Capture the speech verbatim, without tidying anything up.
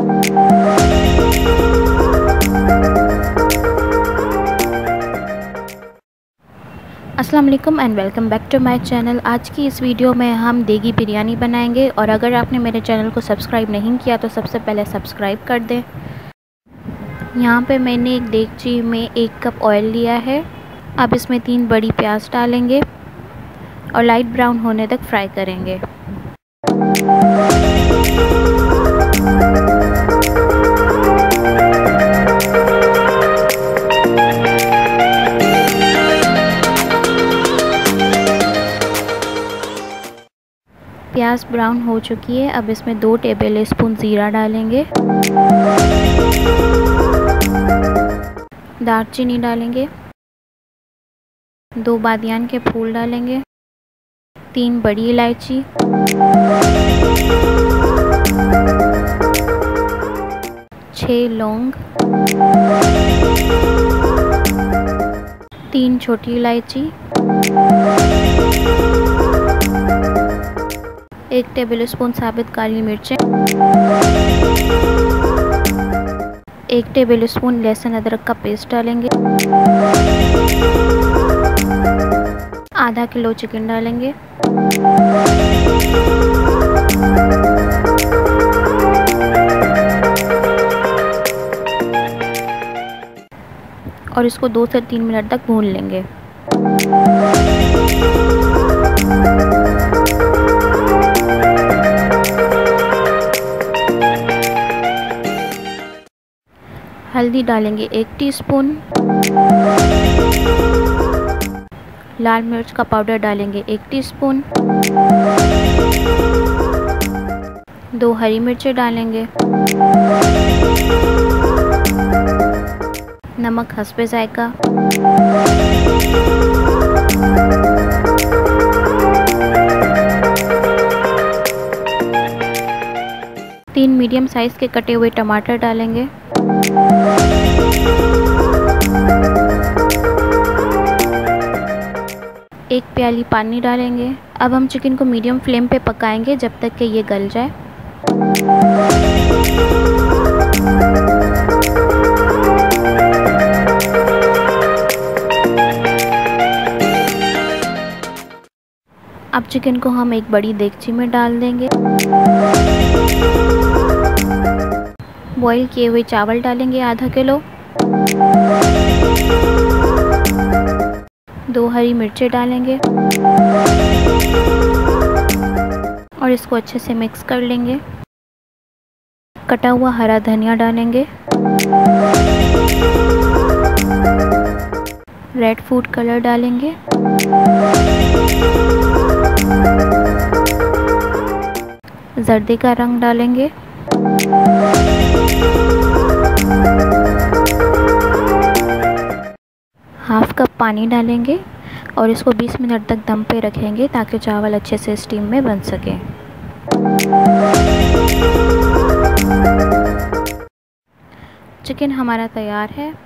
अस्सलाम वालेकुम and welcome back to my channel. आज की इस वीडियो में हम देगी बिरयानी बनाएंगे और अगर आपने मेरे चैनल को सब्सक्राइब नहीं किया तो सबसे पहले सब्सक्राइब कर दें। यहाँ पे मैंने एक देगची में एक कप ऑयल लिया है। अब इसमें तीन बड़ी प्याज डालेंगे और लाइट ब्राउन होने तक फ्राई करेंगे। प्याज ब्राउन हो चुकी है। अब इसमें दो टेबल स्पून ज़ीरा डालेंगे, दालचीनी डालेंगे, दो बादियान के फूल डालेंगे, तीन बड़ी इलायची, छः लौंग, तीन छोटी इलायची, एक टेबल स्पून साबित काली मिर्चें, एक टेबल स्पून लहसुन अदरक का पेस्ट डालेंगे, आधा किलो चिकन डालेंगे, और इसको दो से तीन मिनट तक भून लेंगे। हल्दी डालेंगे एक टीस्पून, लाल मिर्च का पाउडर डालेंगे एक टीस्पून, दो हरी मिर्चें डालेंगे, नमक हस्बे जायका, तीन मीडियम साइज़ के कटे हुए टमाटर डालेंगे, एक प्याली पानी डालेंगे। अब हम चिकन को मीडियम फ्लेम पे पकाएंगे जब तक कि ये गल जाए। अब चिकन को हम एक बड़ी देगची में डाल देंगे। बॉईल किए हुए चावल डालेंगे आधा किलो, दो हरी मिर्चें डालेंगे और इसको अच्छे से मिक्स कर लेंगे। कटा हुआ हरा धनिया डालेंगे, रेड फूड कलर डालेंगे, जर्दे का रंग डालेंगे, हाफ कप पानी डालेंगे और इसको बीस मिनट तक दम पे रखेंगे ताकि चावल अच्छे से स्टीम में बन सके। चिकन हमारा तैयार है।